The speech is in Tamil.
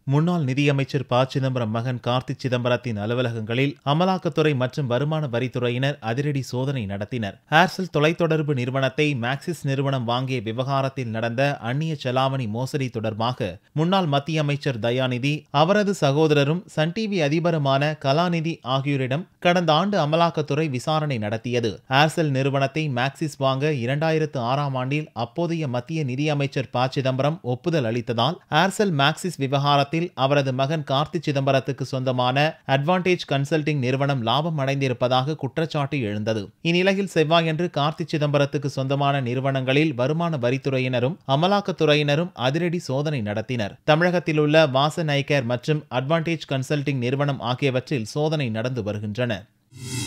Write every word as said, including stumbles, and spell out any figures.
முன்னாள் நிதியமைச்சர் ப சிதம்பரம் மகன் கார்த்தி சிதம்பரத்தின் அலுவலகங்களில் அமலாக்கத்துறை மற்றும் வருமான வரித்துறையினர் அதிரடி சோதனை நடத்தினர். ஏர்செல் தொலைத்தொடர்பு நிறுவனத்தை மேக்சிஸ் நிறுவனம் வாங்கிய விவகாரத்தில் நடந்த அந்நிய செலாவணி மோசடி தொடர்பாக முன்னாள் மத்திய அமைச்சர் தயாநிதி, அவரது சகோதரரும் சன் டிவி அதிபருமான கலாநிதி ஆகியோரிடம் கடந்த ஆண்டு அமலாக்கத்துறை விசாரணை நடத்தியது. ஏர்செல் நிறுவனத்தை மேக்சிஸ் வாங்க இரண்டாயிரத்து ஆறாம் ஆண்டில் அப்போதைய மத்திய நிதியமைச்சர் ப சிதம்பரம் ஒப்புதல் அளித்ததால் ஏர்செல் மேக்சிஸ் விவகாரத்தில் அவரது மகன் கார்த்தி சிதம்பரத்துக்கு சொந்தமான அட்வான்டேஜ் கன்சல்டிங் நிறுவனம் லாபம் அடைந்திருப்பதாக குற்றச்சாட்டு எழுந்தது. இந்நிலையில் செவ்வாயன்று கார்த்தி சிதம்பரத்துக்கு சொந்தமான நிறுவனங்களில் வருமான வரித்துறையினரும் அமலாக்கத்துறையினரும் அதிரடி சோதனை நடத்தினர். தமிழகத்தில் உள்ள வாசன் ஐ கேர் மற்றும் அட்வான்டேஜ் கன்சல்டிங் நிறுவனம் ஆகியவற்றில் சோதனை நடந்து வருகின்றன.